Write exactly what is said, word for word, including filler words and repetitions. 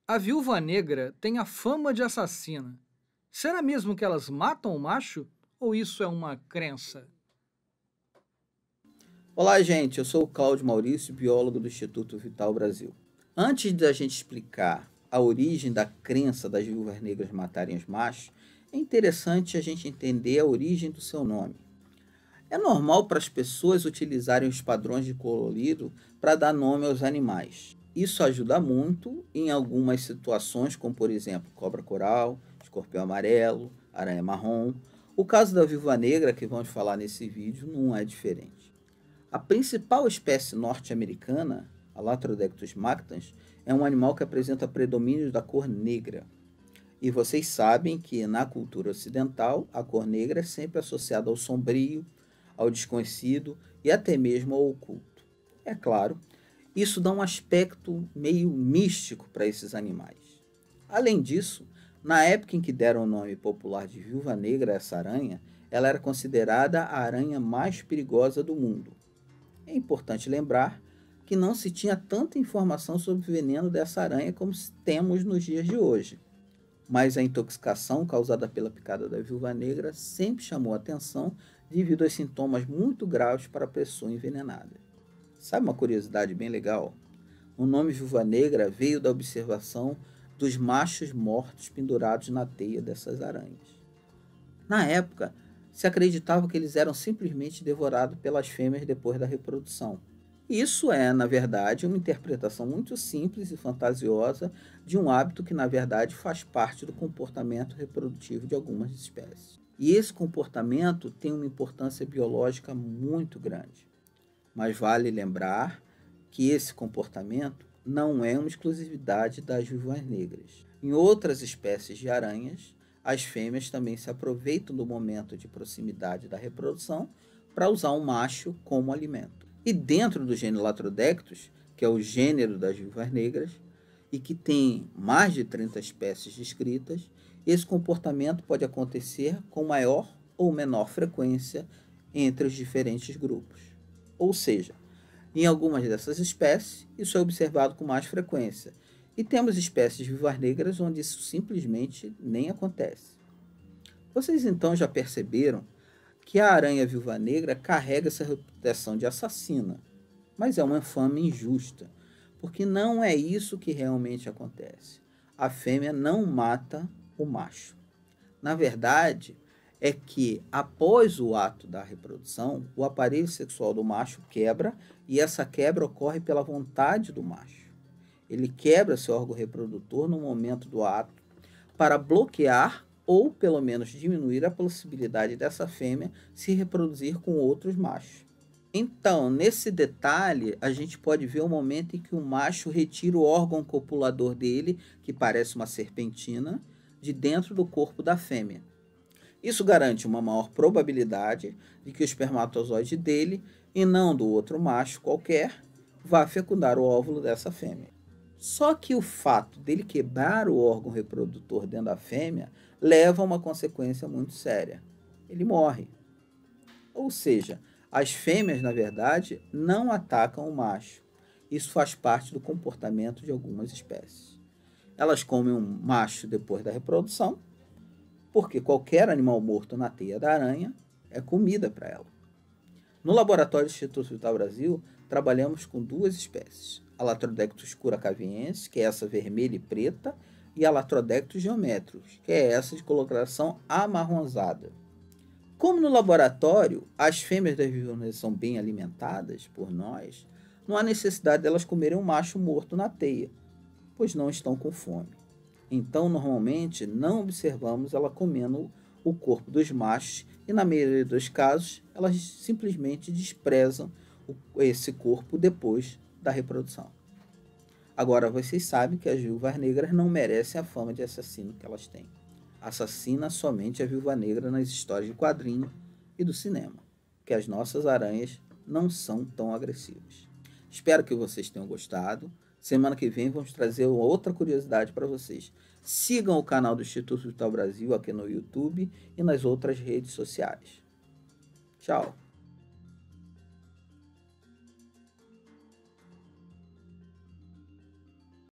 A viúva negra tem a fama de assassina. Será mesmo que elas matam o macho? Ou isso é uma crença? Olá, gente. Eu sou o Cláudio Maurício, biólogo do Instituto Vital Brasil. Antes da gente explicar a origem da crença das viúvas negras matarem os machos, é interessante a gente entender a origem do seu nome. É normal para as pessoas utilizarem os padrões de colorido para dar nome aos animais. Isso ajuda muito em algumas situações, como por exemplo, cobra coral, escorpião amarelo, aranha marrom. O caso da viúva negra, que vamos falar nesse vídeo, não é diferente. A principal espécie norte-americana, a Latrodectus mactans, é um animal que apresenta predomínio da cor negra. E vocês sabem que na cultura ocidental, a cor negra é sempre associada ao sombrio, ao desconhecido e até mesmo ao oculto. É claro, isso dá um aspecto meio místico para esses animais. Além disso, na época em que deram o nome popular de viúva negra a essa aranha, ela era considerada a aranha mais perigosa do mundo. É importante lembrar que não se tinha tanta informação sobre o veneno dessa aranha como temos nos dias de hoje. Mas a intoxicação causada pela picada da viúva negra sempre chamou a atenção devido aos sintomas muito graves para a pessoa envenenada. Sabe uma curiosidade bem legal? O nome viúva negra veio da observação dos machos mortos pendurados na teia dessas aranhas. Na época, se acreditava que eles eram simplesmente devorados pelas fêmeas depois da reprodução. Isso é, na verdade, uma interpretação muito simples e fantasiosa de um hábito que, na verdade, faz parte do comportamento reprodutivo de algumas espécies. E esse comportamento tem uma importância biológica muito grande. Mas vale lembrar que esse comportamento não é uma exclusividade das viúvas negras. Em outras espécies de aranhas, as fêmeas também se aproveitam do momento de proximidade da reprodução para usar um macho como alimento. E dentro do gênero Latrodectus, que é o gênero das viúvas negras, e que tem mais de trinta espécies descritas, esse comportamento pode acontecer com maior ou menor frequência entre os diferentes grupos. Ou seja, em algumas dessas espécies, isso é observado com mais frequência, e temos espécies de viúvas negras onde isso simplesmente nem acontece. Vocês então já perceberam que a aranha viúva negra carrega essa reputação de assassina, mas é uma infame injusta, porque não é isso que realmente acontece. A fêmea não mata o macho. Na verdade, é que após o ato da reprodução, o aparelho sexual do macho quebra e essa quebra ocorre pela vontade do macho. Ele quebra seu órgão reprodutor no momento do ato para bloquear ou pelo menos diminuir a possibilidade dessa fêmea se reproduzir com outros machos. Então, nesse detalhe, a gente pode ver o momento em que o macho retira o órgão copulador dele, que parece uma serpentina, de dentro do corpo da fêmea. Isso garante uma maior probabilidade de que o espermatozoide dele, e não do outro macho qualquer, vá fecundar o óvulo dessa fêmea. Só que o fato dele quebrar o órgão reprodutor dentro da fêmea leva a uma consequência muito séria. Ele morre. Ou seja, as fêmeas, na verdade, não atacam o macho. Isso faz parte do comportamento de algumas espécies. Elas comem um macho depois da reprodução, porque qualquer animal morto na teia da aranha é comida para ela. No laboratório do Instituto Vital Brasil, trabalhamos com duas espécies. A Latrodectus curacaviensis, que é essa vermelha e preta, e a Latrodectus geometricus, que é essa de coloração amarronzada. Como no laboratório, as fêmeas das viúvas são bem alimentadas por nós, não há necessidade delas comerem um macho morto na teia, pois não estão com fome. Então, normalmente, não observamos ela comendo o corpo dos machos e, na maioria dos casos, elas simplesmente desprezam esse corpo depois da reprodução. Agora, vocês sabem que as viúvas negras não merecem a fama de assassino que elas têm. Assassina somente a viúva negra nas histórias de quadrinho e do cinema, que as nossas aranhas não são tão agressivas. Espero que vocês tenham gostado. Semana que vem vamos trazer outra curiosidade para vocês. Sigam o canal do Instituto Vital Brasil aqui no YouTube e nas outras redes sociais. Tchau!